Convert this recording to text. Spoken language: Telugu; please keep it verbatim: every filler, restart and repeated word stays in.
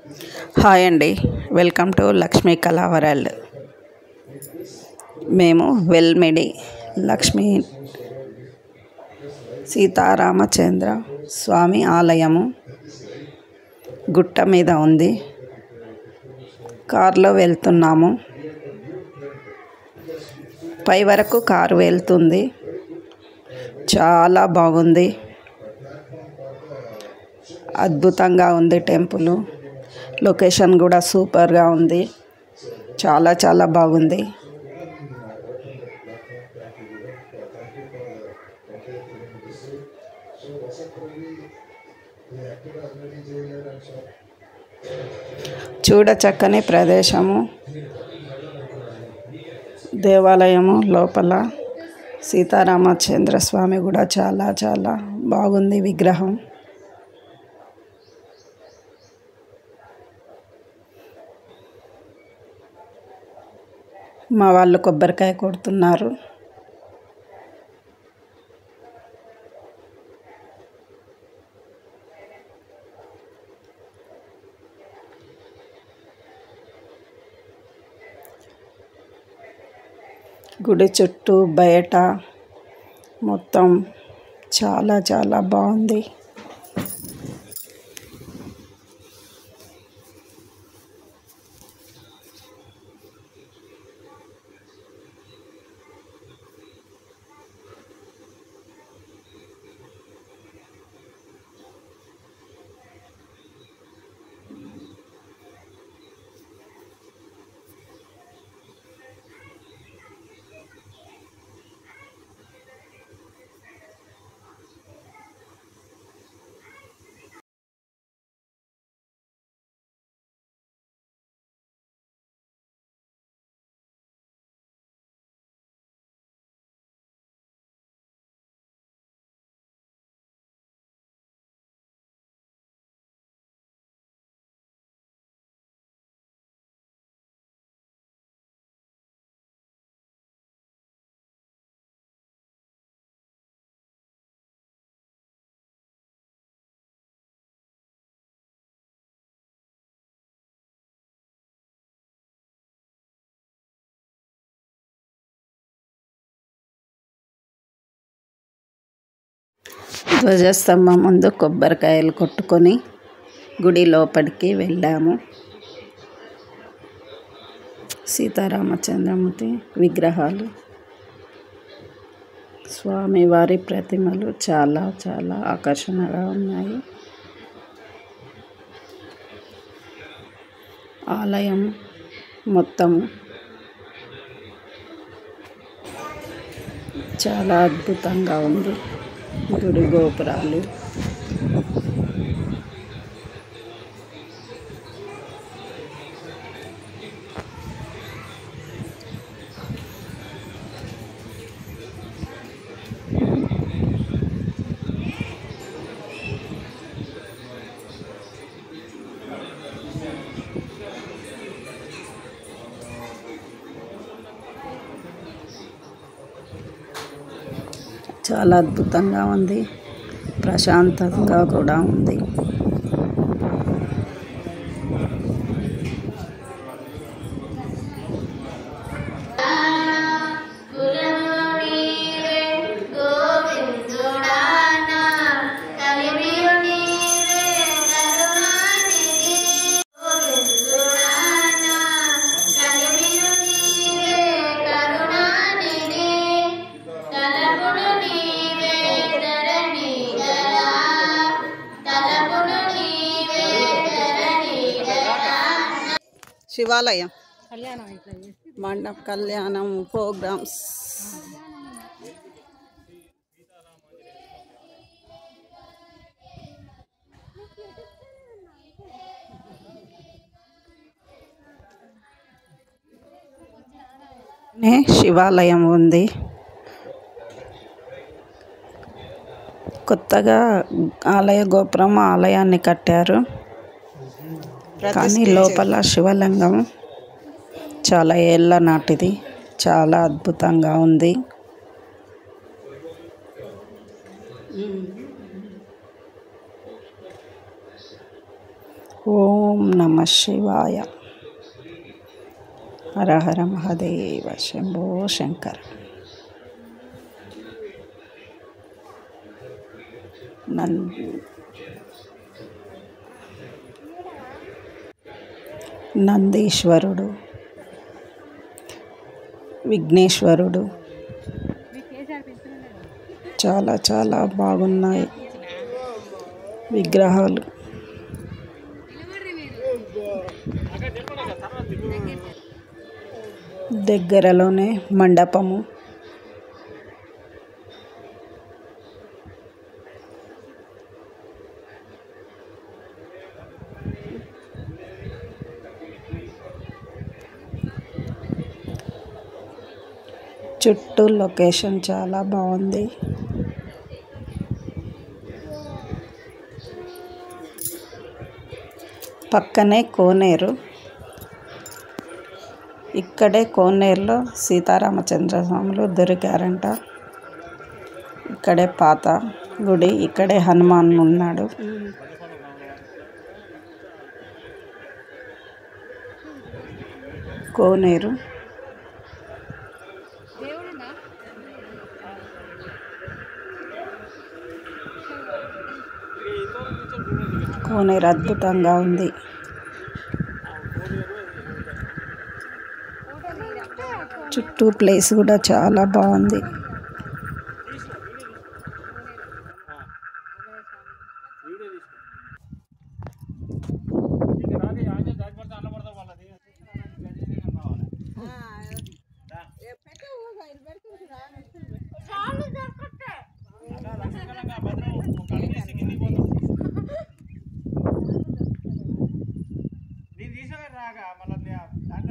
హాయ్ అండి, వెల్కమ్ టు లక్ష్మీ కళా వరల్డ్. మేము వెల్మిడి లక్ష్మీ సీతారామచంద్ర స్వామి ఆలయము గుట్ట మీద ఉంది. కారులో వెళ్తున్నాము. పై వరకు కారు వెళ్తుంది. చాలా బాగుంది, అద్భుతంగా ఉంది టెంపుల్. లొకేషన్ కూడా సూపర్గా ఉంది. చాలా చాలా బాగుంది. చూడ చక్కని ప్రదేశము. దేవాలయము లోపల సీతారామచంద్ర స్వామి కూడా చాలా చాలా బాగుంది విగ్రహం. మా వాళ్ళు కొబ్బరికాయ కొడుతున్నారు. గుడి చుట్టూ బయట మొత్తం చాలా చాలా బాగుంది. ధ్వజస్తంభం ముందు కొబ్బరికాయలు కొట్టుకొని గుడి లోపలికి వెళ్ళాము. సీతారామచంద్రమూర్తి విగ్రహాలు, స్వామివారి ప్రతిమలు చాలా చాలా ఆకర్షణగా ఉన్నాయి. ఆలయం మొత్తం చాలా అద్భుతంగా ఉంది. గుడి గోపురాలు, చాలా అద్భుతంగా ఉంది. ప్రశాంతంగా కూడా ఉంది. శివాలయం మండప కళ్యాణం ప్రోగ్రామ్స్. శివాలయం ఉంది. కొత్తగా ఆలయ గోపురం ఆలయాన్ని కట్టారు, కానీ లోపల శివలింగం చాలా ఏళ్ళ నాటిది. చాలా అద్భుతంగా ఉంది. ఓం నమ శివాయ. హర హర మహాదేవ శంభో శంకర. నం నందీశ్వరుడు, విఘ్నేశ్వరుడు చాలా చాలా బాగున్నాయి విగ్రహాలు. దగ్గరలోనే మండపము. చుట్టూ లొకేషన్ చాలా బాగుంది. పక్కనే కోనేరు. ఇక్కడే కోనేరులో సీతారామచంద్ర స్వాములు దొరికారంట. ఇక్కడే పాత గుడి. ఇక్కడే హనుమాన్ ఉన్నాడు. కోనేరు కోనేరు అద్భుతంగా ఉంది. చుట్టూ ప్లేస్ కూడా చాలా బాగుంది. నేను తీసుకో రాగా మళ్ళీ